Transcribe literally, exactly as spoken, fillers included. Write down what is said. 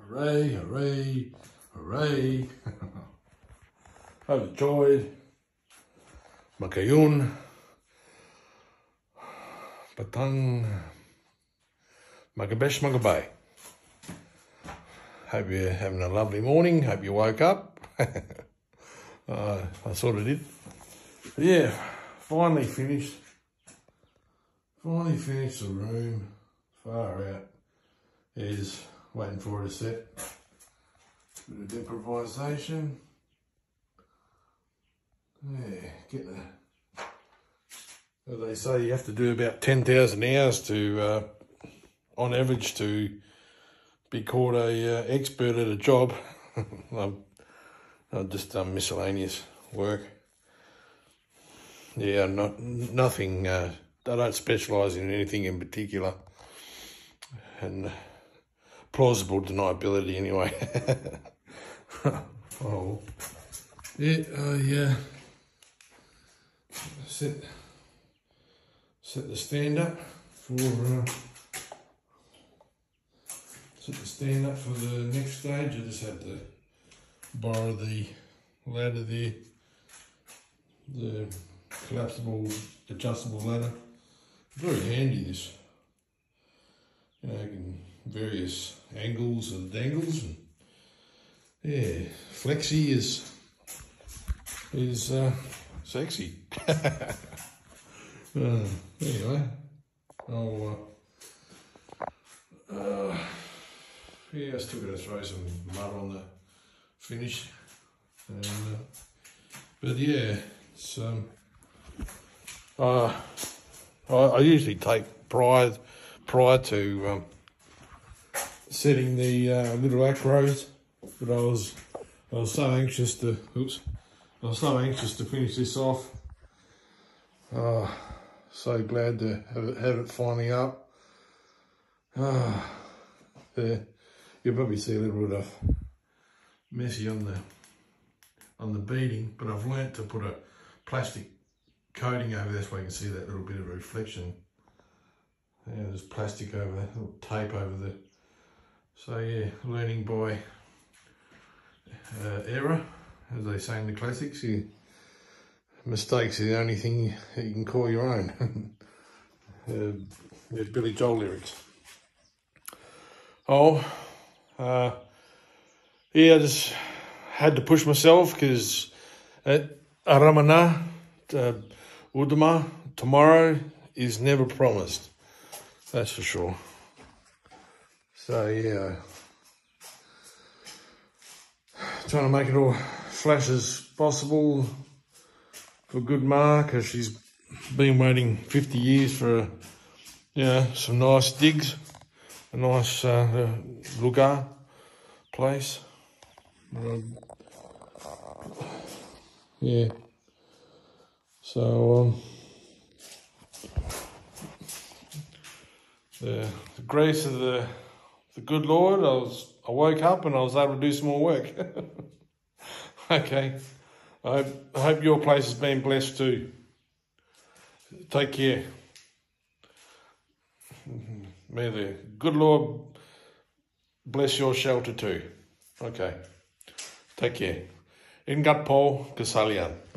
Hooray, hooray, hooray. Overjoyed. Makayun. Batang. Magabesh Magabay. Hope you're having a lovely morning. Hope you woke up. uh, I sort of did. But yeah, finally finished. Finally finished the room. Far out. Is waiting for it to set. Bit of improvisation. Yeah, getting a, as they say, you have to do about ten thousand hours to, uh, on average, to be called a uh, expert at a job. I've, I've just done miscellaneous work. Yeah, not nothing. Uh, I don't specialise in anything in particular, and plausible deniability anyway. Oh, yeah, uh, yeah. Set, set the stand up for. Uh, set the stand up for the next stage. I just had to borrow the ladder there, the collapsible, adjustable ladder. Very handy, this. You know, in various angles and dangles, and yeah, flexi is is uh, sexy. uh, anyway, I'll uh, uh, yeah, I still got to throw some mud on the finish, and uh, but yeah, it's um, uh, I, I usually take prior prior to um, setting the uh, little acros, but I was I was so anxious to oops, I was so anxious to finish this off. Uh, so glad to have it, have it finally up. Uh, there, you'll probably see a little bit of messy on the on the beading, but I've learnt to put a plastic coating over there so I can see that little bit of reflection. Yeah, there's plastic over there, little tape over there. So yeah, learning by uh, error, as they say in the classics. You, mistakes are the only thing that you can call your own. uh, there's Billy Joel lyrics. Oh, uh, yeah, I just had to push myself because at Aramana, uh, Udama, tomorrow is never promised. That's for sure. So yeah, trying to make it all flash as possible for good Ma, because she's been waiting fifty years for, a, you know, some nice digs, a nice uh, lugar place. Um, yeah. So um. The, the grace of the the good Lord, I was I woke up and I was able to do some more work. Okay, I hope, I hope your place has been blessed too. Take care. May the good Lord bless your shelter too. Okay, take care. Ingat po, kasalian.